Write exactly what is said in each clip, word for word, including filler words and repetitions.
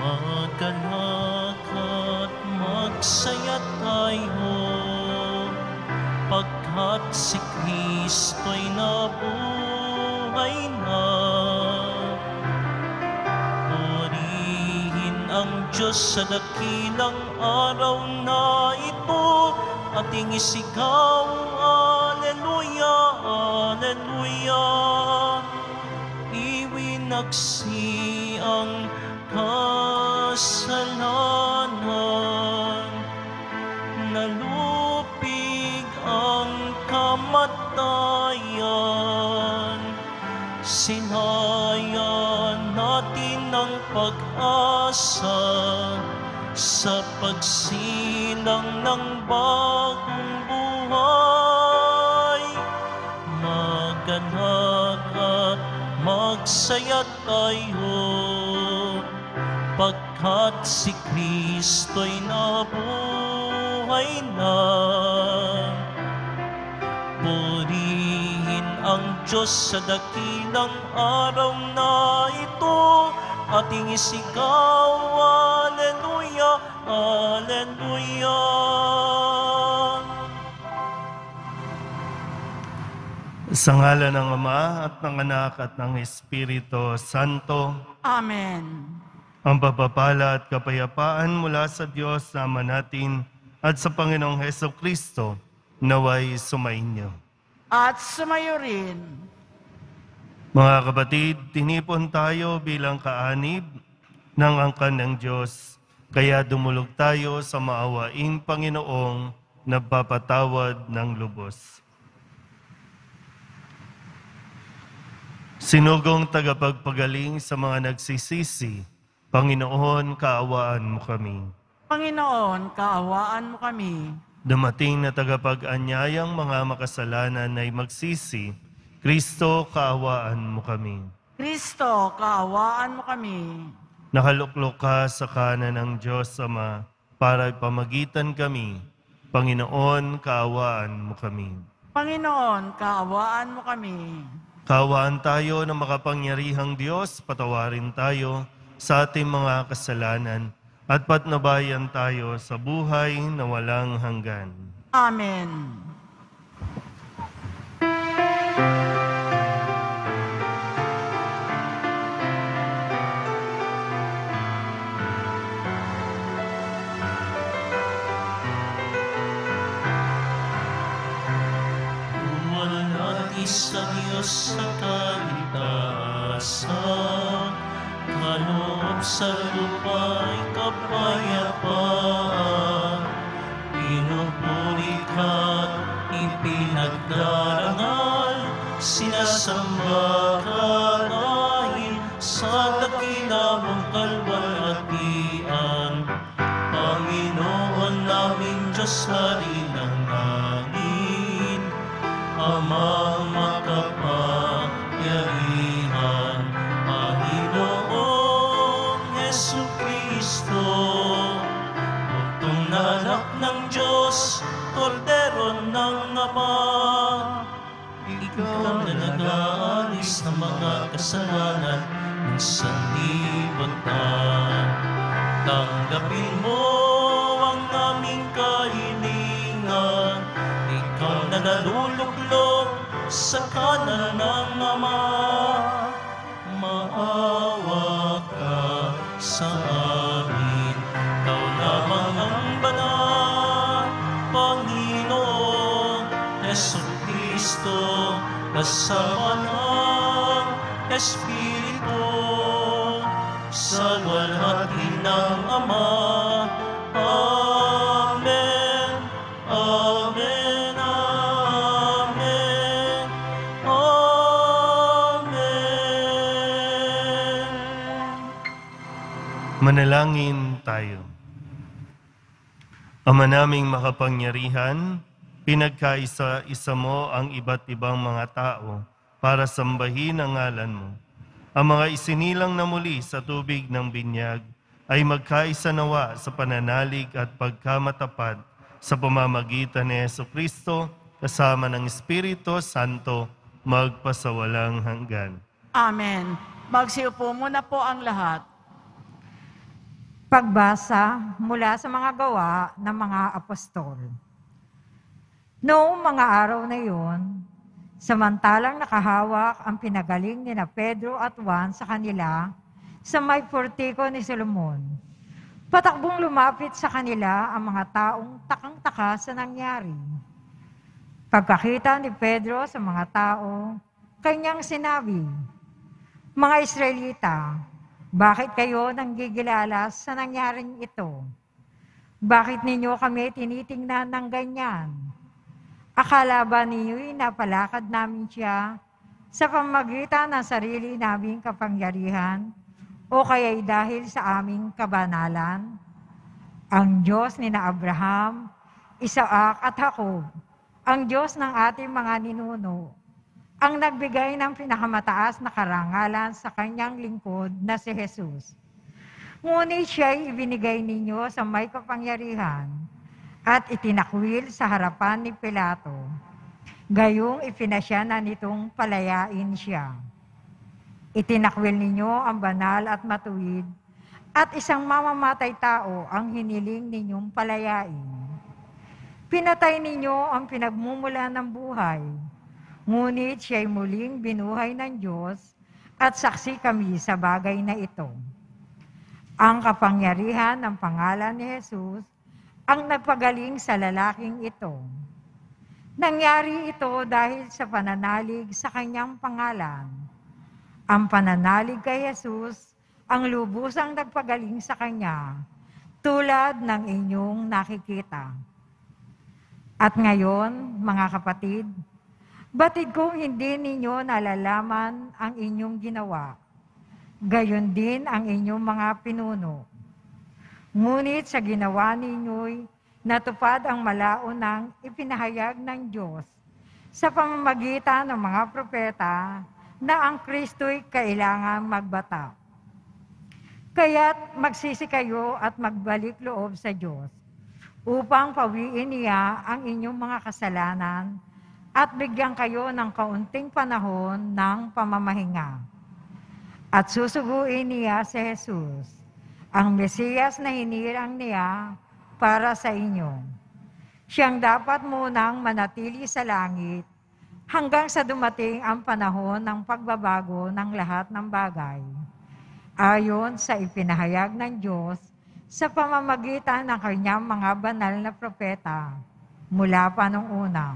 Magalak at magsaya tayo, pagkat si Kristo'y nabuhay na. Purihin ang Diyos sa dakilang araw na ito, ating isigaw, Alleluia, Alleluia. Iwinaksi ang kasalanan, nalupig ang kamatayan. Sinayan natin ang pag-asa sa pagsilang ng bagong buhay. Maganap at magsaya tayo, pagkat si Kristo'y nabuhay na. Purihin ang Diyos sa dakilang araw na ito, ating isigaw, Alleluia, Alleluia. Sa ngalan ng Ama at ng Anak at ng Espiritu Santo. Amen. Ang pagpapala at kapayapaan mula sa Diyos na Ama natin at sa Panginoong Hesukristo naway sumainyo. At sumayo rin. Mga kapatid, tinipon tayo bilang kaanib ng angkan ng Diyos, kaya dumulog tayo sa maawaing Panginoong nagpapatawad ng lubos. Sinugong tagapagpagaling sa mga nagsisisi, Panginoon, kaawaan mo kami. Panginoon, kaawaan mo kami. Dumating na tagapag-anyayang mga makasalanan ay magsisi, Kristo, kaawaan mo kami. Kristo, kaawaan mo kami. Nakaluklok ka sa kanan ng Diyos Ama para pamagitan kami. Panginoon, kaawaan mo kami. Panginoon, kaawaan mo kami. Kaawaan tayo ng makapangyarihang Diyos, patawarin tayo sa ating mga kasalanan at patnubayan tayo sa buhay na walang hanggan. Amen. Sa Diyos sa kalikasan, kaloob sa lupa'y kapayapaan. Pinupuri ka't ipinagdarangal, sinasamba ka dahil sa dakila mong kalwalhatian. Panginoon namin Diyos, Hari ng langit, Amang makapangyarihan, Panginoong Hesukristo, bugtong na anak ng Diyos, Kordero ng Ama. Ikaw na nag-aalis ng mga kasalanan ng sanlibutan. Tanggapin mo ang aming kahilingan, ikaw na naluluklok sa kanan ng Ama. Maawa ka sa amin, ikaw lamang ang banal, Panginoon Hesukristo, kasama ng Espiritu, sa luwalhati ng Ama. Amen. Amen. Amen. Amen. Manalangin tayo. Ama naming makapangyarihan, pinagkaisa-isa mo ang iba't ibang mga tao para sambahin ang ngalan mo. Ang mga isinilang na muli sa tubig ng binyag ay magkaisa nawa sa pananalig at pagkamatapat sa pamamagitan ni Hesukristo kasama ng Espiritu Santo magpasawalang hanggan. Amen. Magsiupo muna po ang lahat. Pagbasa mula sa mga gawa ng mga apostol. Noong mga araw na iyon, samantalang nakahawak ang pinagaling ni na Pedro at Juan sa kanila sa may portiko ni Solomon, patakbong lumapit sa kanila ang mga taong takang-taka sa nangyari. Pagkakita ni Pedro sa mga tao, kanyang sinabi, "Mga Israelita, bakit kayo nanggigilalas sa nangyaring ito? Bakit ninyo kami tinitingnan ng ganyan? Akala ba ninyo'y napalakad namin siya sa pamamagitan ng sarili naming kapangyarihan o kaya'y dahil sa aming kabanalan? Ang Diyos ni na Abraham, Isaac at Jacob, ang Diyos ng ating mga ninuno, ang nagbigay ng pinakamataas na karangalan sa kanyang lingkod na si Jesus. Ngunit siya'y ibinigay ninyo sa may kapangyarihan at itinakwil sa harapan ni Pilato. Gayong ipinasya na nitong palayain siya. Itinakwil ninyo ang banal at matuwid at isang mamamatay tao ang hiniling ninyong palayain. Pinatay ninyo ang pinagmumula ng buhay, ngunit siya'y muling binuhay ng Diyos at saksi kami sa bagay na ito. Ang kapangyarihan ng pangalan ni Jesus ang nagpagaling sa lalaking ito. Nangyari ito dahil sa pananalig sa kanyang pangalan. Ang pananalig kay Jesus ang lubusang nagpagaling sa kanya, tulad ng inyong nakikita. At ngayon, mga kapatid, batid kong hindi ninyo nalalaman ang inyong ginawa. Gayon din ang inyong mga pinuno. Ngunit sa ginawa ninyo'y natupad ang malaunang ipinahayag ng Diyos sa pamamagitan ng mga propeta na ang Kristo'y kailangan magbata. Kaya't magsisi kayo at magbalik loob sa Diyos upang pawiin niya ang inyong mga kasalanan at bigyan kayo ng kaunting panahon ng pamamahinga. At susuguin niya si Jesus, ang Mesiyas na hinirang niya para sa inyo. Siyang dapat munang manatili sa langit hanggang sa dumating ang panahon ng pagbabago ng lahat ng bagay, ayon sa ipinahayag ng Diyos sa pamamagitan ng kanyang mga banal na propeta mula pa nung una.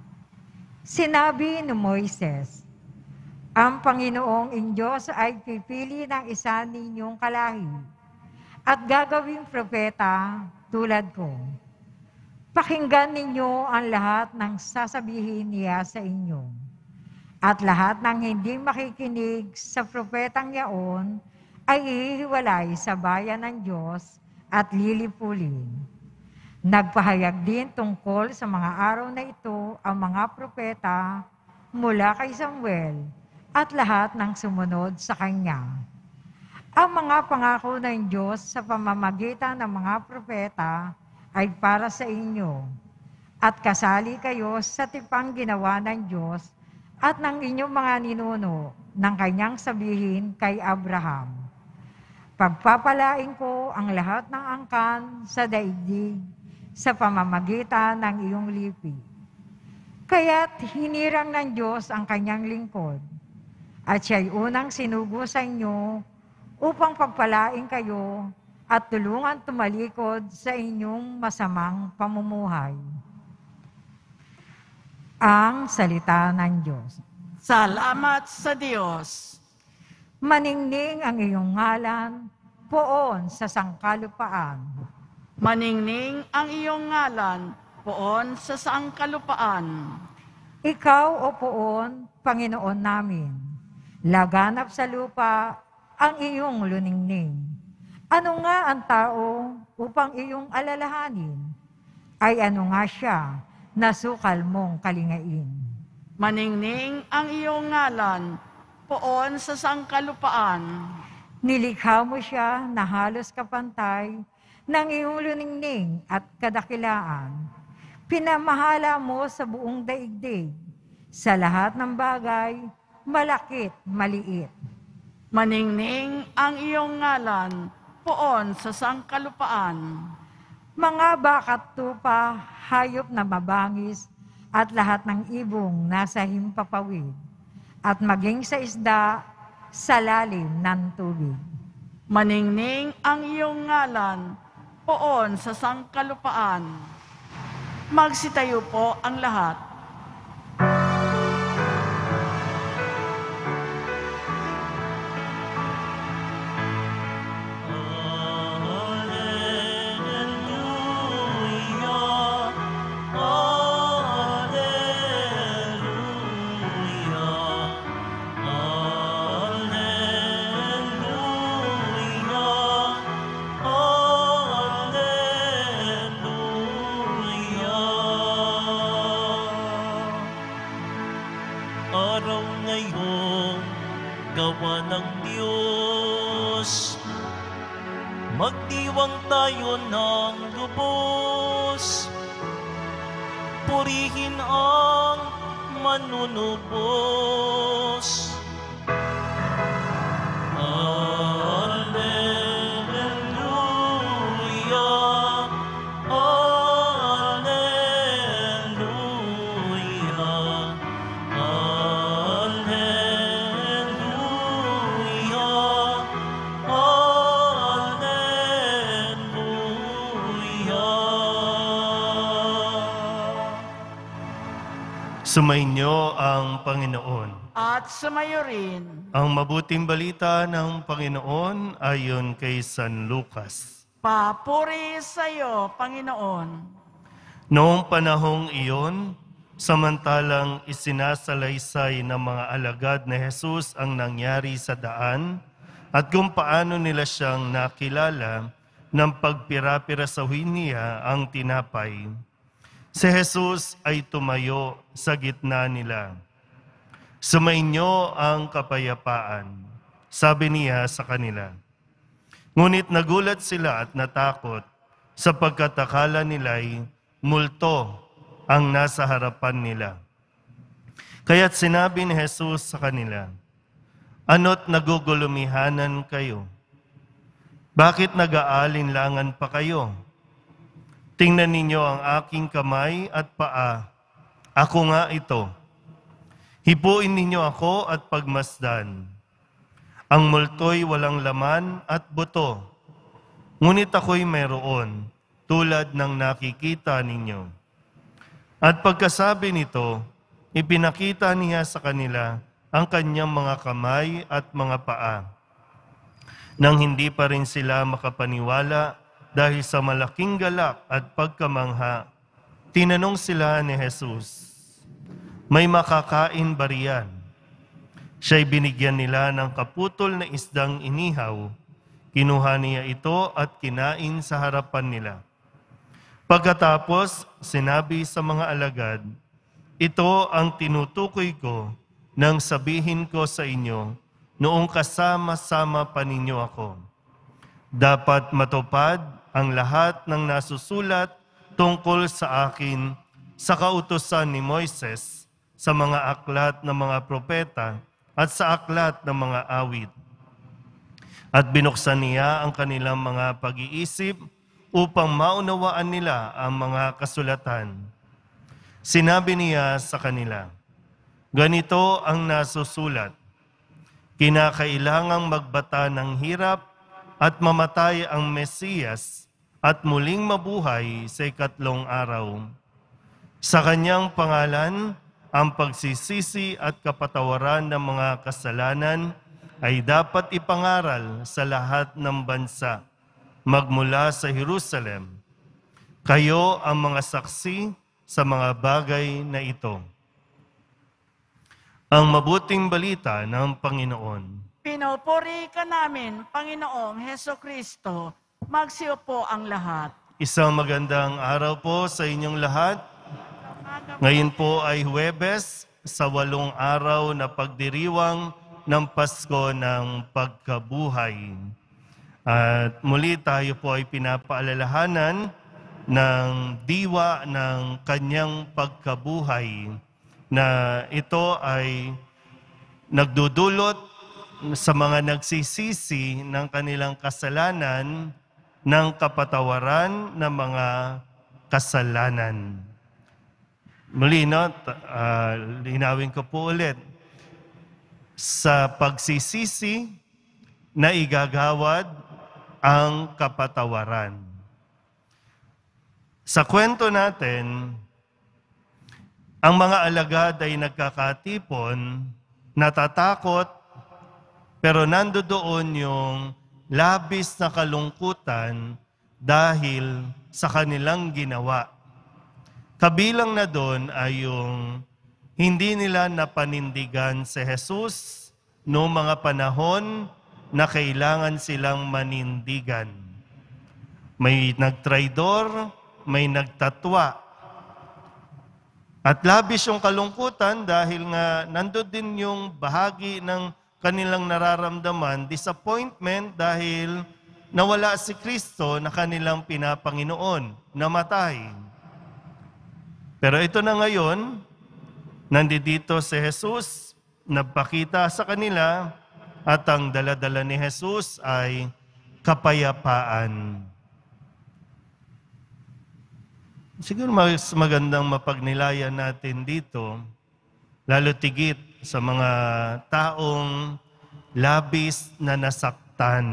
Sinabi ni Moises, ang Panginoong Diyos ay pipili ng isa ninyong kalahi at gagawing propeta tulad ko. Pakinggan ninyo ang lahat ng sasabihin niya sa inyo. At lahat ng hindi makikinig sa propetang yaon ay ihiwalay sa bayan ng Diyos at lilipulin. Nagpahayag din tungkol sa mga araw na ito ang mga propeta mula kay Samuel at lahat ng sumunod sa kanya. Ang mga pangako ng Diyos sa pamamagitan ng mga propeta ay para sa inyo, at kasali kayo sa tipang ginawa ng Diyos at ng inyong mga ninuno ng kanyang sabihin kay Abraham. Pagpapalain ko ang lahat ng angkan sa daigdig sa pamamagitan ng iyong lipi. Kaya't hinirang ng Diyos ang kanyang lingkod, at siya'y unang sinugo sa inyo upang pagpalain kayo at tulungan tumalikod sa inyong masamang pamumuhay. Ang salita ng Diyos. Salamat sa Diyos. Maningning ang iyong ngalan, poon sa sangkalupaan. Maningning ang iyong ngalan, poon sa sangkalupaan. Ikaw, o poon, Panginoon namin, laganap sa lupa ang iyong luningning. Ano nga ang tao upang iyong alalahanin? Ay ano nga siya na sukal mong kalingain? Maningning ang iyong ngalan, poon sa sangkalupaan. Nilikha mo siya na halos kapantay ng iyong luningning at kadakilaan. Pinamahala mo sa buong daigdig, sa lahat ng bagay, malakit, maliit. Maningning ang iyong ngalan, poon sa sangkalupaan. Mga bakat tupa, hayop na mabangis, at lahat ng ibong nasa himpapawid, at maging sa isda sa lalim ng tubig. Maningning ang iyong ngalan, poon sa sangkalupaan. Magsitayo po ang lahat. Araw ngayon, gawa ng Diyos. Magdiwang tayo ng lubos. Purihin ang manunubos. Alleluia, Alleluia, Alleluia, Alleluia. Sumainyo ang Panginoon. At sumayo rin. Ang mabuting balita ng Panginoon ayon kay San Lucas. Papuri sa iyo, Panginoon. Noong panahong iyon, samantalang isinasalaysay ng mga alagad na Jesus ang nangyari sa daan at kung paano nila siyang nakilala ng pagpira-pirasahin niya ang tinapay, si Jesus ay tumayo sa gitna nila. Sumainyo ang kapayapaan, sabi niya sa kanila. Ngunit nagulat sila at natakot sapagkat akala nila'y multo ang nasa harapan nila. Kaya't sinabi ni Jesus sa kanila, "Ano't nagugulumihanan kayo? Bakit nag-aalinlangan pa kayo? Tingnan ninyo ang aking kamay at paa. Ako nga ito. Hipuin ninyo ako at pagmasdan. Ang multo'y walang laman at buto, ngunit ako'y mayroon, tulad ng nakikita ninyo." At pagkasabi nito, ipinakita niya sa kanila ang kanyang mga kamay at mga paa. Nang hindi pa rin sila makapaniwala dahil sa malaking galak at pagkamangha, tinanong sila ni Jesus, "May makakain ba riyan?" Siya'y binigyan nila ng kaputol na isdang inihaw. Kinuha niya ito at kinain sa harapan nila. Pagkatapos, sinabi sa mga alagad, "Ito ang tinutukoy ko nang sabihin ko sa inyo noong kasama-sama pa ninyo ako. Dapat matupad ang lahat ng nasusulat tungkol sa akin sa kautusan ni Moises, sa mga aklat ng mga propeta at sa aklat ng mga awit." At binuksan niya ang kanilang mga pag-iisip upang maunawaan nila ang mga kasulatan. Sinabi niya sa kanila, "Ganito ang nasusulat, kinakailangang magbata ng hirap at mamatay ang Mesiyas at muling mabuhay sa ikatlong araw. Sa kanyang pangalan, ang pagsisisi at kapatawaran ng mga kasalanan ay dapat ipangaral sa lahat ng bansa, magmula sa Jerusalem. Kayo ang mga saksi sa mga bagay na ito." Ang mabuting balita ng Panginoon. Pinupuri ka namin, Panginoong Heso Kristo. Magsiupo ang lahat. Isang magandang araw po sa inyong lahat. Ngayon po ay Huwebes, sa walong araw na pagdiriwang ng Pasko ng Pagkabuhay. At muli tayo po ay pinapaalalahanan ng diwa ng kanyang pagkabuhay na ito ay nagdudulot sa mga nagsisisi ng kanilang kasalanan ng kapatawaran ng mga kasalanan. Muli, no, uh, linawin ko po ulit. Sa pagsisisi na igagawad ang kapatawaran. Sa kwento natin, ang mga alagad ay nagkakatipon, natatakot, pero nandoon yung labis na kalungkutan dahil sa kanilang ginawa. Kabilang na doon ay yung hindi nila napanindigan si Jesus noong mga panahon na kailangan silang manindigan. May nagtraidor, may nagtatwa. At labis yung kalungkutan dahil nga nandun din yung bahagi ng kanilang nararamdaman, disappointment dahil nawala si Kristo na kanilang pinapanginoon, namatay. Pero ito na ngayon, nandito si Jesus, nagpakita sa kanila, at ang daladala ni Jesus ay kapayapaan. Siguro mas magandang mapagnilayan natin dito, lalo tigit sa mga taong labis na nasaktan.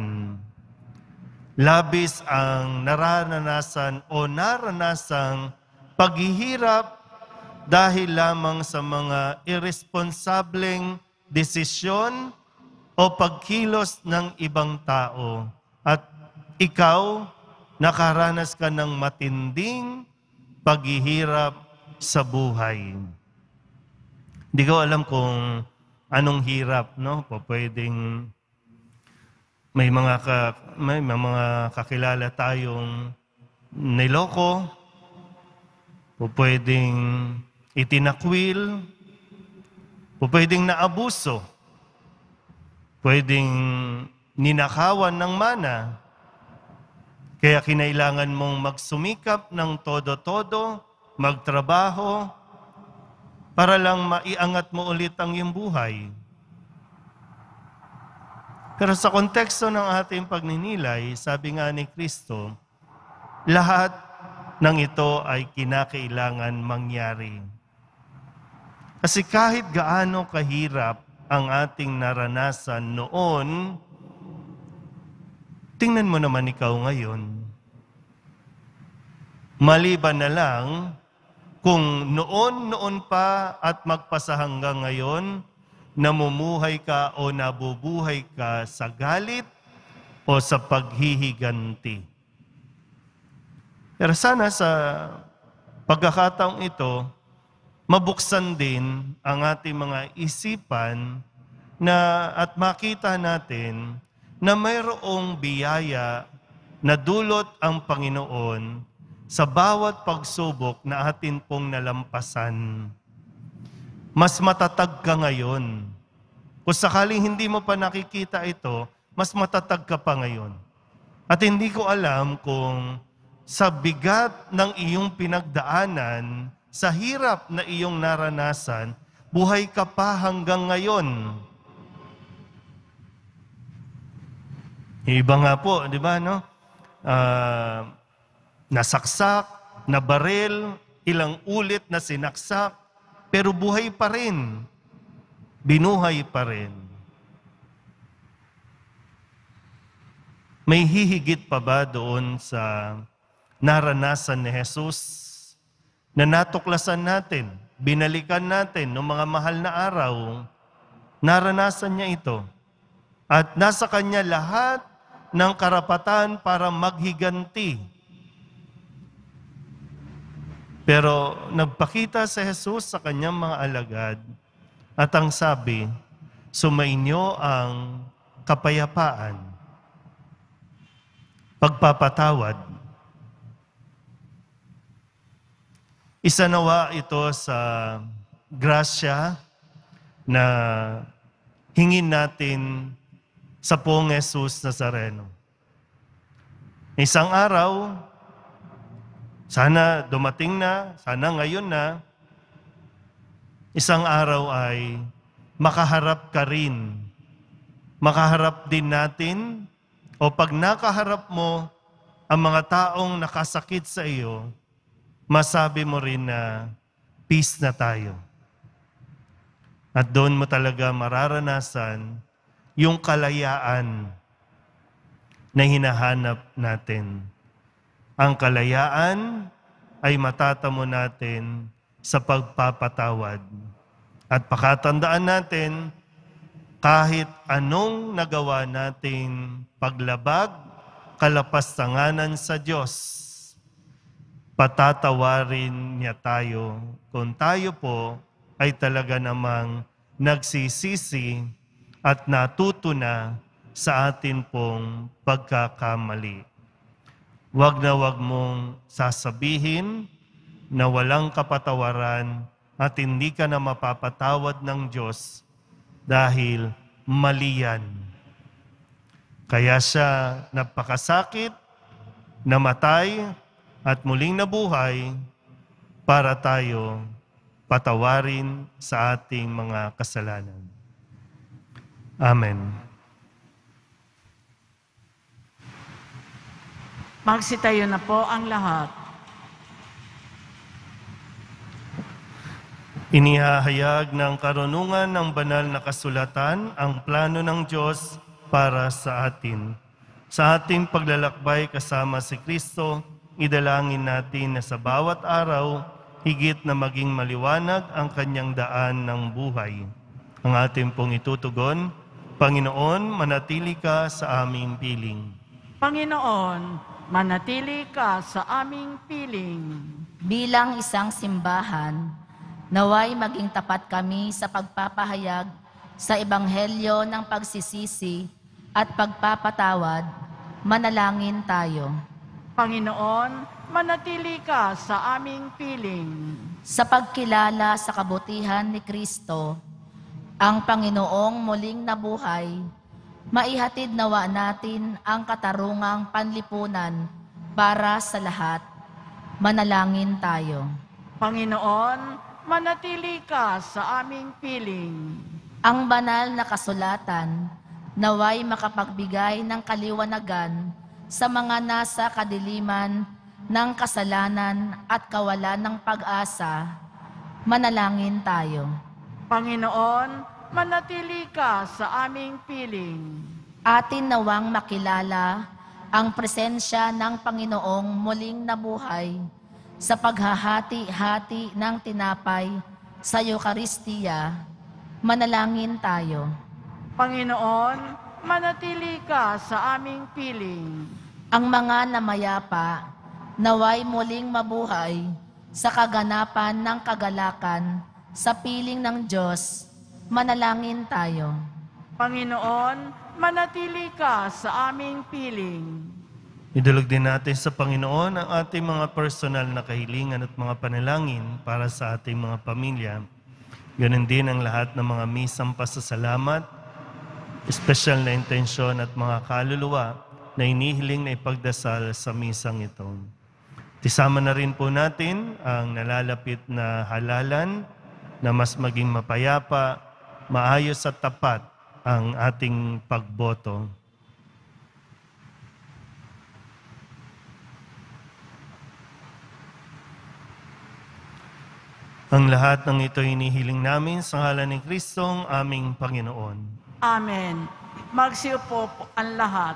Labis ang naranasan o naranasang paghihirap dahil lamang sa mga irresponsableng desisyon o pagkilos ng ibang tao. At ikaw, nakaranas ka ng matinding paghihirap sa buhay. Hindi ko alam kung anong hirap, no? Po pwedeng may mga ka, may mga kakilala tayong niloko, po pwedeng itinakwil, po pwedeng naabuso, pwedeng ninakawan ng mana. Kaya kinailangan mong magsumikap ng todo-todo, magtrabaho, para lang maiangat mo ulit ang iyong buhay. Pero sa konteksto ng ating pagninilay, sabi nga ni Kristo, lahat ng ito ay kinakailangan mangyari. Kasi kahit gaano kahirap ang ating naranasan noon, tingnan mo naman ikaw ngayon. Maliban na lang kung noon-noon pa at magpasa hanggang ngayon, namumuhay ka o nabubuhay ka sa galit o sa paghihiganti. Pero sana sa pagkakataong ito, mabuksan din ang ating mga isipan na at makita natin na mayroong biyaya na dulot ang Panginoon sa bawat pagsubok na atin pong nalampasan. Mas matatag ka ngayon. Kung sakaling hindi mo pa nakikita ito, mas matatag ka pa ngayon. At hindi ko alam kung sa bigat ng iyong pinagdaanan, sa hirap na iyong naranasan, buhay ka pa hanggang ngayon. Iba nga po, di ba, no? Uh, nasaksak, nabaril, ilang ulit na sinaksak, pero buhay pa rin. Binuhay pa rin. May hihigit pa ba doon sa naranasan ni Jesus na natuklasan natin, binalikan natin noong mga mahal na araw? Naranasan niya ito. At nasa kanya lahat ng karapatan para maghiganti. Pero nagpakita si Jesus sa kanyang mga alagad at ang sabi, sumainyo ang kapayapaan, pagpapatawad. Isa nawa ito sa grasya na hingin natin sa Poong Jesus Nazareno. Isang araw, sana dumating na, sana ngayon na, isang araw ay makaharap ka rin makaharap din natin o pag nakaharap mo ang mga taong nakasakit sa iyo, masabi mo rin na peace na tayo. At doon mo talaga mararanasan yung kalayaan na hinahanap natin. Ang kalayaan ay matatamo natin sa pagpapatawad. At pakatandaan natin, kahit anong nagawa nating paglabag, kalapastanganan sa Diyos, patatawarin niya tayo kung tayo po ay talaga namang nagsisisi at natuto na sa atin pong pagkakamali. Huwag na huwag mong sasabihin na walang kapatawaran at hindi ka na mapapatawad ng Diyos dahil mali yan. Kaya siya napakasakit, namatay, at muling nabuhay para tayo patawarin sa ating mga kasalanan. Amen. Magsitayo na po ang lahat. Inihahayag ng karunungan ng banal na kasulatan ang plano ng Diyos para sa atin. Sa ating paglalakbay kasama si Kristo, idalangin natin na sa bawat araw, higit na maging maliwanag ang kanyang daan ng buhay. Ang ating pong itutugon, Panginoon, manatili ka sa aming piling. Panginoon, manatili ka sa aming piling. Bilang isang simbahan, naway maging tapat kami sa pagpapahayag sa ebanghelyo ng pagsisisi at pagpapatawad. Manalangin tayo. Panginoon, manatili ka sa aming piling. Sa pagkilala sa kabutihan ni Kristo, ang Panginoong muling nabuhay, maihatid nawa natin ang katarungang panlipunan para sa lahat. Manalangin tayo. Panginoon, manatili ka sa aming piling. Ang banal na kasulatan, naway makapagbigay ng kaliwanagan sa mga nasa kadiliman ng kasalanan at kawalan ng pag-asa. Manalangin tayo. Panginoon, manatili ka sa aming piling. Atin nawang makilala ang presensya ng Panginoong muling nabuhay sa paghahati-hati ng tinapay sa Eucharistia. Manalangin tayo. Panginoon, manatili ka sa aming piling. Ang mga namayapa, naway muling mabuhay sa kaganapan ng kagalakan sa piling ng Diyos. Manalangin tayo. Panginoon, manatili ka sa aming piling. Idulog din natin sa Panginoon ang ating mga personal na kahilingan at mga panalangin para sa ating mga pamilya. Ganun din ang lahat ng mga misang pasasalamat, espesyal na intensyon at mga kaluluwa na inihiling na ipagdasal sa misang ito. Tisama na rin po natin ang nalalapit na halalan na mas maging mapayapa, maayos at tapat ang ating pagboto. Ang lahat ng ito hinihiling namin sa ngalan ni Kristong aming Panginoon. Amen. Magsiupo po ang lahat.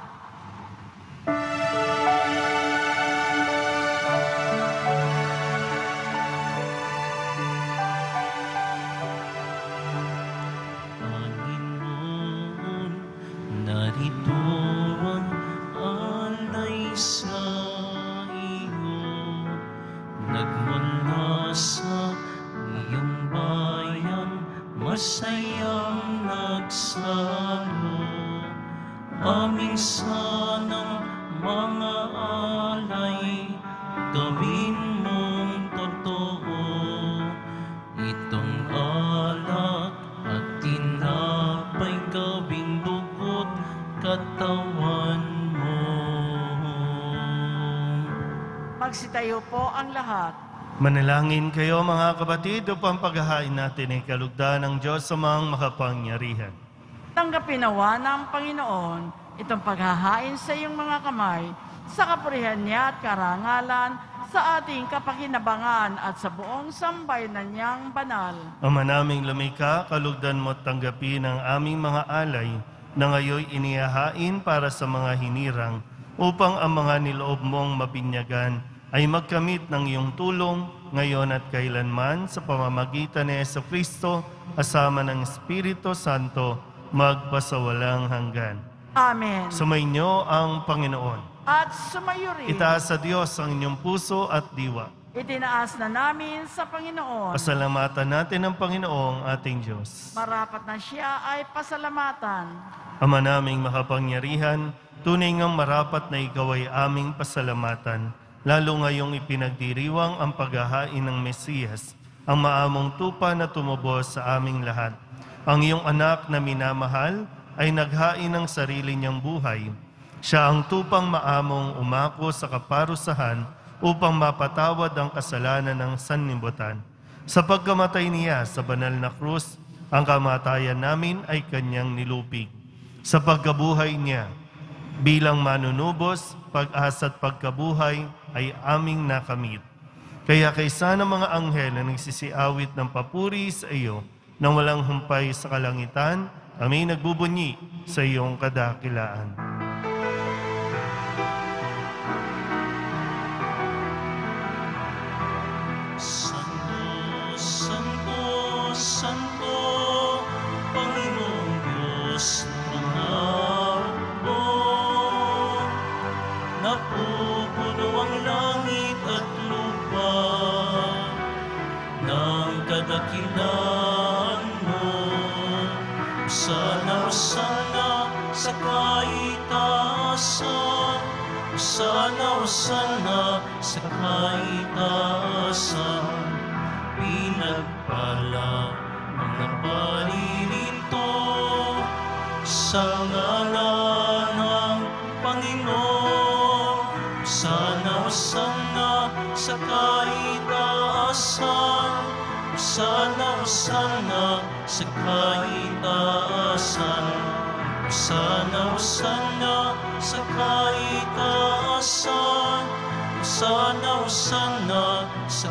Panginoon, narito ang alay sa iyo, nagmula sa iyong bayan, masayang nagsalo, aming sanang mga alay, gawin mong totoo, itong alak at tinapay gawing dugo't katawan mo. Magsitayo po ang lahat. Manalangin kayo mga kapatid upang paghahain natin ay kalugdan ng Diyos sa mga makapangyarihan. Tanggapin nawa ng Panginoon itong paghahain sa iyong mga kamay, sa kapurihan niya at karangalan, sa ating kapakinabangan at sa buong sambayanan niyang banal. Ama naming lumikha, kalugdan mo at tanggapin ang aming mga alay na ngayon inihahain para sa mga hinirang, upang ang mga niloob mong mabinyagan ay magkamit ng iyong tulong ngayon at kailanman sa pamamagitan ni Jesucristo, kasama ng Espiritu Santo, magpasawalang hanggan. Amen. Sumainyo ang Panginoon. At sumayo rin. Itaas sa Diyos ang inyong puso at diwa. Itinaas na namin sa Panginoon. Pasalamatan natin ang Panginoong ating Diyos. Marapat na siya ay pasalamatan. Ama naming makapangyarihan, tunay ngang marapat na ikaw ay aming pasalamatan, lalo ngayong ipinagdiriwang ang paghahain ng Mesiyas, ang maamong tupa na tumubos sa aming lahat. Ang iyong anak na minamahal ay naghain ng sarili niyang buhay. Siya ang tupang maamong umako sa kaparusahan upang mapatawad ang kasalanan ng sanlibutan. Sa pagkamatay niya sa banal na krus, ang kamatayan namin ay kanyang nilupig. Sa pagkabuhay niya, bilang manunubos, pag-asa at pagkabuhay ay aming nakamit. Kaya kaysa ng mga anghel na nagsisiawit ng papuri sa iyo, nang walang humpay sa kalangitan, kami nagbubunyi sa iyong kadakilaan. Santo, Santo, Santo, Panginoong Diyos ng mga hukbo. Napupuno ang langit at lupa ng kadakilaan mo. Sana, sana sa kaitaasan, sana, sana sa kaitaasan, pinagpala ang naparirito sa ngalan ng Panginoon. Sana, sana sa kaitaasan, sana, sana sa kaitaasan, sana, sana sa kaitaasan, sana, sana sa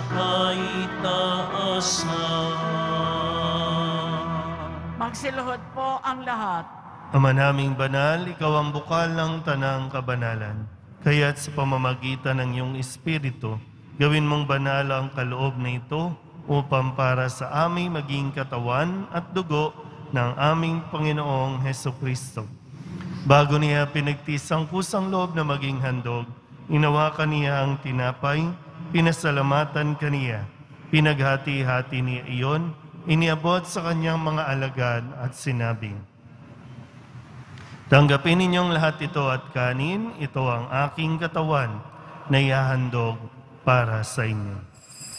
kaitaasan. Magsiluhod po ang lahat. Ama naming banal, ikaw ang bukal ng tanang kabanalan. Kaya't sa pamamagitan ng iyong Espiritu, gawin mong banal ang kaloob na ito upang para sa aming maging katawan at dugo ng aming Panginoong Hesukristo. Bago niya pinagtisang kusang loob na maging handog, inawakan niya ang tinapay, pinasalamatan kaniya, pinaghati-hati niya iyon, iniabot sa kanyang mga alagad at sinabi, "Tanggapin ninyong lahat ito at kanin, ito ang aking katawan na ihahandog para sa inyo."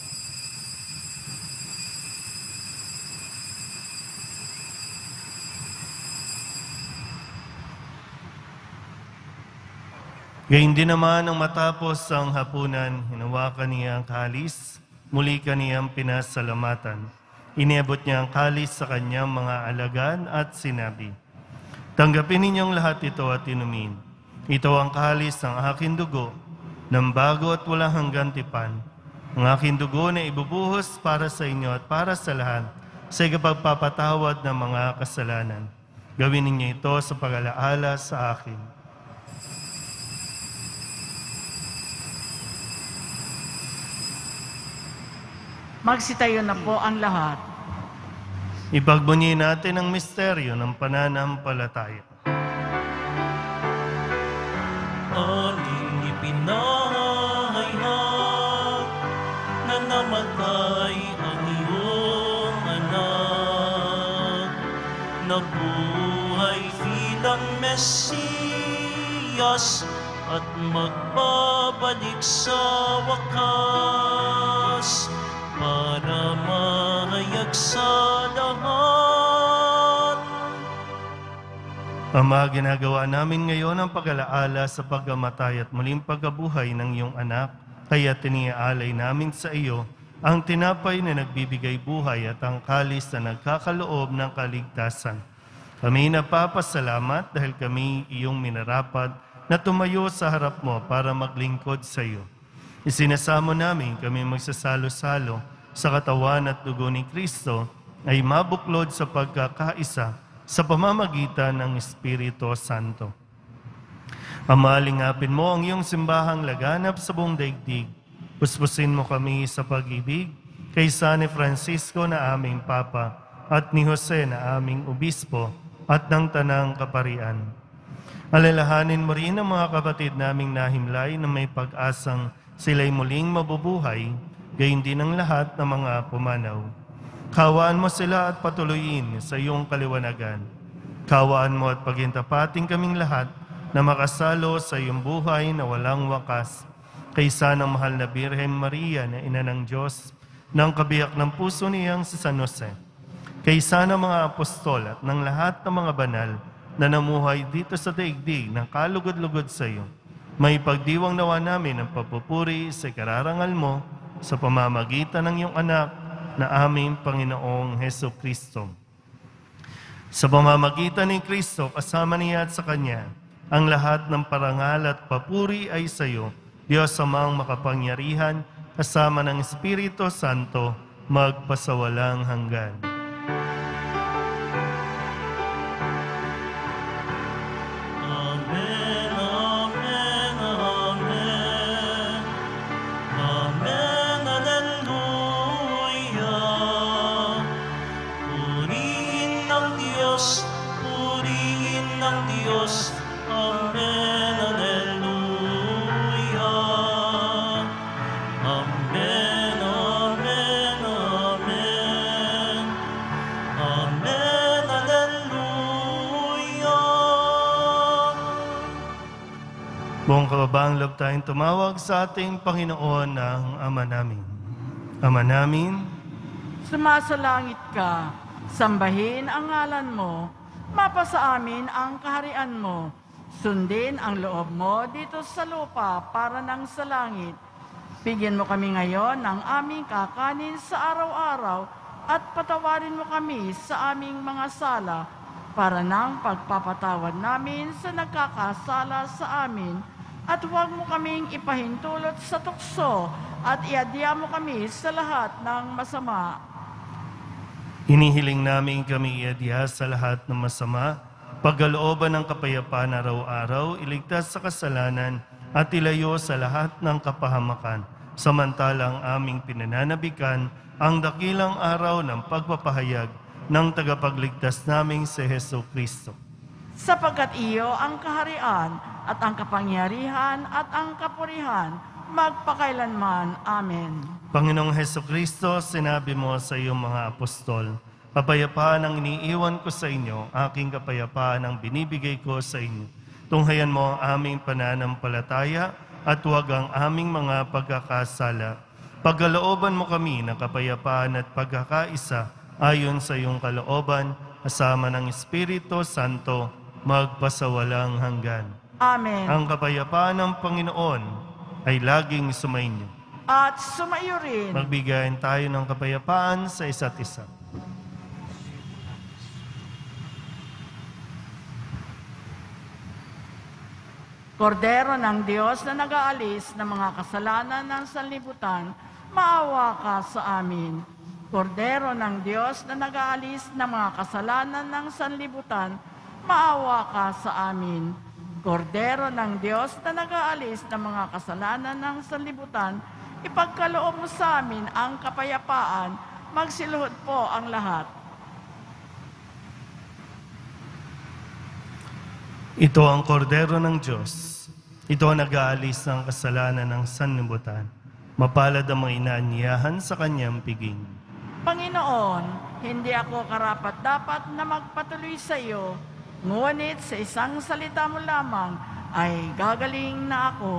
Gayun din naman ang matapos ang hapunan, hinawakan niya ang kalis, muli kaniyang pinasalamatan. Iniabot niya ang kalis sa kanyang mga alagad at sinabi, "Tanggapin ninyong lahat ito at inumin. Ito ang kalis ng aking dugo, ng bago at walang hanggang tipan. Ang aking dugo na ibubuhos para sa inyo at para sa lahat, sa ikapagpapatawad ng mga kasalanan. Gawin ninyo ito sa pag-alaala sa akin." Magsitayo na po ang lahat. Ipagbunyi natin ang misteryo ng pananampalataya. Aling ipinahayag na namatay ang iyong anak, nabuhay bilang Mesiyas at magbabalik sa wakas para mahayag sa lahat. Ama, ginagawa namin ngayon ang pag-alaala sa pagkamatay at muling pagkabuhay ng iyong anak, kaya tiniaalay namin sa iyo ang tinapay na nagbibigay buhay at ang kalis na nagkakaloob ng kaligtasan. Kami napapasalamat dahil kami iyong minarapat na tumayo sa harap mo para maglingkod sa iyo. Isinasamo namin kami magsasalo-salo sa katawan at dugo ni Kristo ay mabuklod sa pagkakaisa sa pamamagitan ng Espiritu Santo. Ama, lingapin mo ang iyong simbahang laganap sa buong daigdig. Puspusin mo kami sa pag-ibig kay San Francisco na aming Papa at ni Jose na aming Obispo at ng Tanang Kaparian. Alalahanin mo rin ang mga kapatid naming nahimlay na may pag-asang sila'y muling mabubuhay, gayon din ang lahat ng mga pumanaw. Kawaan mo sila at patuloyin sa iyong kaliwanagan. Kawaan mo at pagintapating kaming lahat na makasalo sa iyong buhay na walang wakas. Kaysa ng mahal na Birhen Maria na Ina ng Diyos, ng kabiyak ng puso niyang si San Jose. Kaysa ng mga apostol at ng lahat ng mga banal na namuhay dito sa daigdig ng kalugod-lugod sa iyo, may pagdiwang nawa namin ang papupuri sa kararangal mo sa pamamagitan ng iyong anak na aming Panginoong Heso Kristo. Sa pamamagitan ni Kristo, kasama niya at sa Kanya, ang lahat ng parangal at papuri ay sa iyo, Diyos Amang makapangyarihan, kasama ng Espiritu Santo, magpasawalang hanggan. Amen, amen, amen. Amen, hallelujah. Purihin ng Diyos, purihin ng Diyos. Amen, hallelujah. Amen, amen, amen. Amen, hallelujah. Buong kababaang loob tayong tumawag sa ating Panginoon ng Ama namin. Ama namin, Sumasalangit ka, sambahin ang ngalan mo, mapasa amin ang kaharian mo, sundin ang loob mo dito sa lupa para nang sa langit. Bigyan mo kami ngayon ng aming kakanin sa araw-araw at patawarin mo kami sa aming mga sala para nang pagpapatawad namin sa nagkakasala sa amin. At huwag mo kaming ipahintulot sa tukso at iadya mo kami sa lahat ng masama. hinihiling namin kami iadya sa lahat ng masama, pagkalooban ng kapayapaan araw-araw, iligtas sa kasalanan at ilayo sa lahat ng kapahamakan. Samantalang aming pinananabikan ang dakilang araw ng pagpapahayag ng tagapagligtas naming si Heso Kristo. Sapagkat iyo ang kaharian at ang kapangyarihan at ang kapurihan magpakailanman. Amen. Panginoong Heso Kristo, sinabi mo sa iyong mga apostol, kapayapaan ang iniiwan ko sa inyo, aking kapayapaan ang binibigay ko sa inyo. Tunghayan mo ang aming pananampalataya at huwag ang aming mga pagkakasala. Pagkalooban mo kami ng kapayapaan at pagkakaisa ayon sa iyong kalooban, kasama ng Espiritu Santo, magpasawalang hanggan. Amen. Ang kapayapaan ng Panginoon ay laging sumainyo. At sumaiyo rin. Magbigayan tayo ng kapayapaan sa isa't isa. Kordero ng Diyos na nag-aalis ng mga kasalanan ng sanlibutan, maawa ka sa amin. Kordero ng Diyos na nag-aalis ng mga kasalanan ng sanlibutan, maawa ka sa amin. Kordero ng Diyos na nag-aalis ng mga kasalanan ng sanlibutan, ipagkaloob mo sa amin ang kapayapaan, magsiluhod po ang lahat. Ito ang kordero ng Diyos. Ito ang nag-aalis ng kasalanan ng sanlibutan. Mapalad ang mga inaanyayahan sa kanyang piging. Panginoon, hindi ako karapat-dapat na magpatuloy sa iyo, ngunit sa isang salita mo lamang ay gagaling na ako.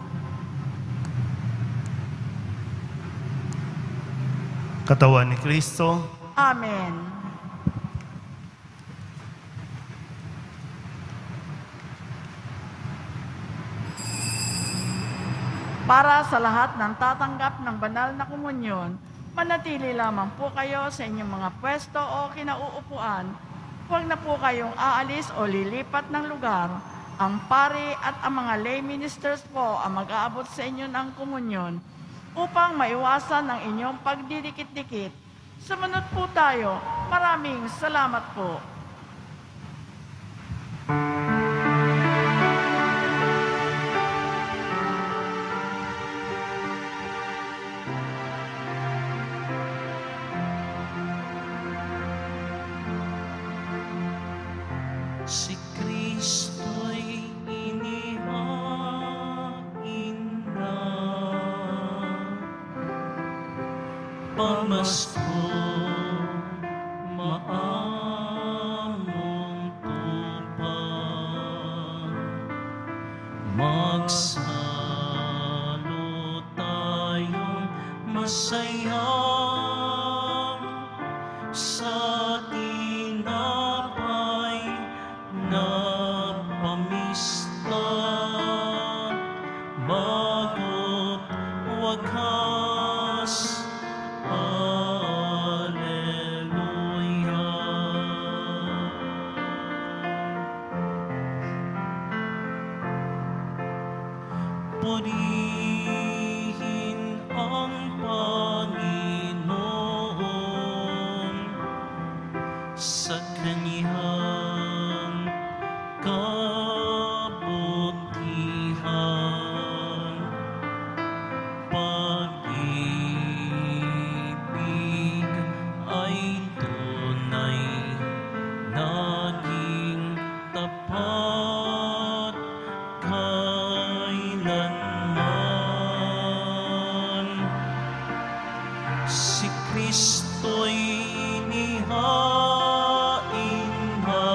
Katawan ni Kristo, Amen. Para sa lahat ng tatanggap ng banal na komunyon, manatili lamang po kayo sa inyong mga pwesto o kinauupuan Huwag na po kayong aalis o lilipat ng lugar. Ang pari at ang mga lay ministers po ang mag-aabot sa inyo ng komunyon upang maiwasan ang inyong pagdidikit-dikit. Sumunod po tayo. Maraming salamat po. Si Kristo'y inihain na, pamasko maamong tupad, magsalo tayong masaya sa tinapay na pamista, bago't wakas. Alleluia. Purihin ang Panginoon sa kaniyang kabutihan, pag-ibig ay tunay, naging tapat kailanman. Si Kristo'y inihain na,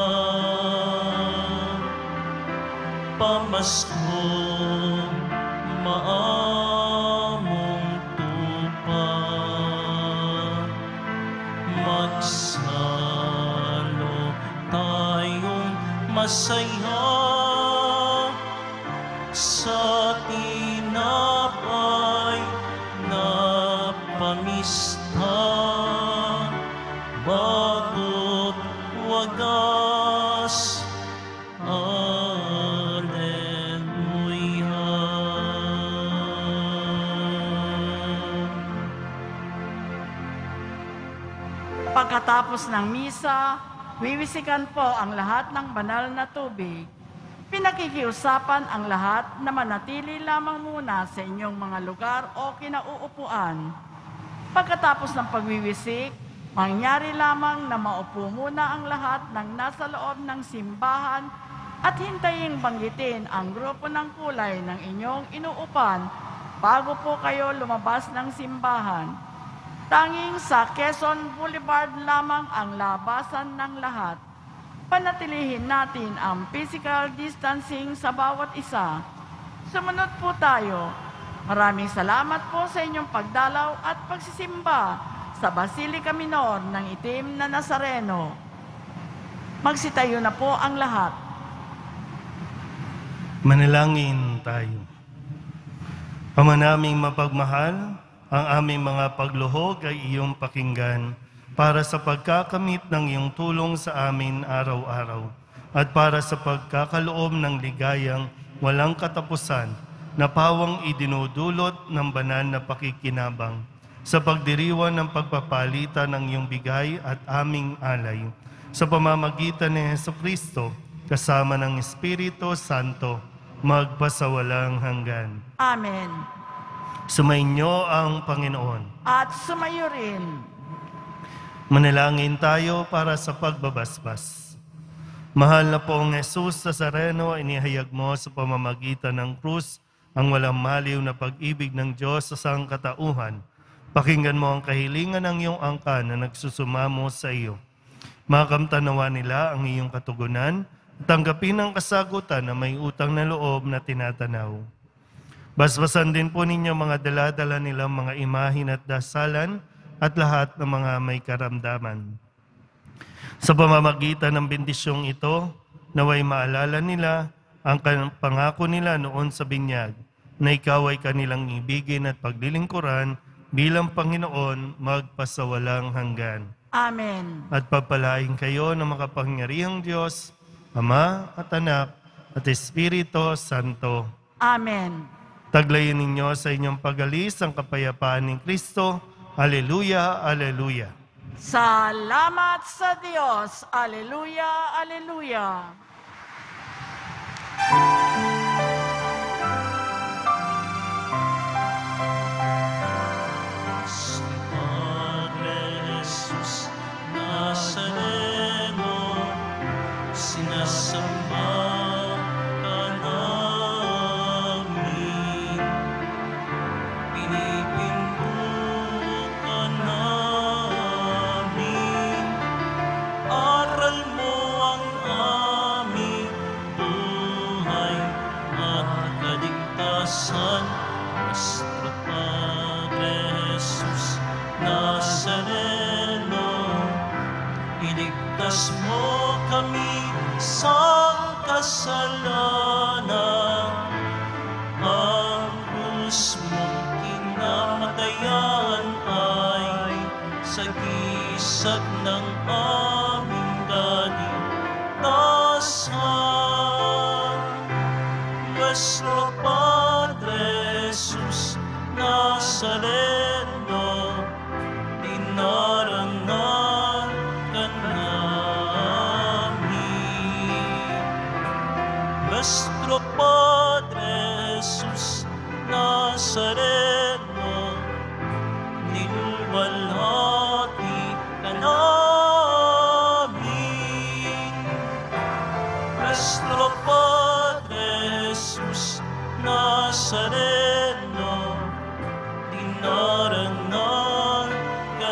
pamaskong maamong tupad, magsalo tayong masaya sa tinapay na pamista, bago't wagas. Alleluia. Pagkatapos ng misa, wiwisikan po ang lahat ng banal na tubig. Pinakikiusapan ang lahat na manatili lamang muna sa inyong mga lugar o kinauupuan. Pagkatapos ng pagwiwisik, mangyari lamang na maupo muna ang lahat ng nasa loob ng simbahan at hintayin banggitin ang grupo ng kulay ng inyong inuupan bago po kayo lumabas ng simbahan. Tanging sa Quezon Boulevard lamang ang labasan ng lahat. Panatilihin natin ang physical distancing sa bawat isa. Sumunod po tayo. Maraming salamat po sa inyong pagdalaw at pagsisimba sa Basilica Minor ng Itim na Nazareno. Magsitayo na po ang lahat. Manalangin tayo. Ama naming mapagmahal, ang aming mga pagluhog ay iyong pakinggan para sa pagkakamit ng iyong tulong sa amin araw-araw at para sa pagkakaloob ng ligayang walang katapusan na pawang idinudulot ng banal na pakikinabang sa pagdiriwang ng pagpapalitan ng iyong bigay at aming alay sa pamamagitan ni Jesucristo kasama ng Espiritu Santo magpasawalang hanggan. Amen. Sumainyo ang Panginoon. At sumayo rin. Manalangin tayo para sa pagbabasbas. Mahal na poong Jesus Nazareno, inihayag mo sa pamamagitan ng krus ang walang maliw na pag-ibig ng Diyos sa sangkatauhan. Pakinggan mo ang kahilingan ng iyong angkan na nagsusumamo sa iyo. Makamtanawa nila ang iyong katugunan, tanggapin ang kasagutan na may utang na loob na tinatanaw. Basbasan din po ninyo mga daladala nilang mga imahin at dasalan at lahat ng mga may karamdaman. Sa pamamagitan ng bendisyong ito, naway maalala nila ang pangako nila noon sa binyag na ikaw ay kanilang ibigin at paglilingkuran bilang Panginoon magpasawalang hanggan. Amen. At pagpalain kayo ng makapangyarihang Diyos, Ama at Anak at Espiritu Santo. Amen. Taglayin ninyo sa inyong pag-alis ang kapayapaan ng Kristo. Alleluia, alleluia. Salamat sa Diyos. Aleluya, aleluya. Padre Jesus Nazareno, sinasamba ka namin, pinipindot ka namin, aral mo ang aming buhay at kaligtasan. Nuestro Padre Jesus Nazareno, iligtas mo kami sa kasalanan. Ang krus mong kinamatayan ay sagisag ng aming kaligtasan. Nuestro Padre Jesus Nazareno, dinarangan ka namin. Nuestro Padre Jesus Nazareno, nilwalhati ka namin. Nuestro Padre Jesus Nazareno, dinarangan ka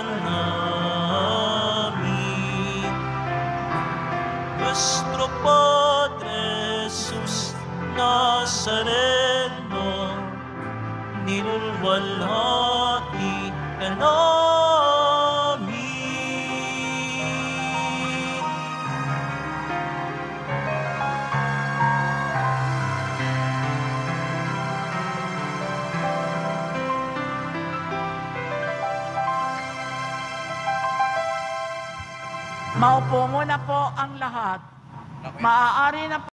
namin. Nuestro Padre Jesus Nazareno, nilwalhati ka namin. Maupo muna po ang lahat. Maaari na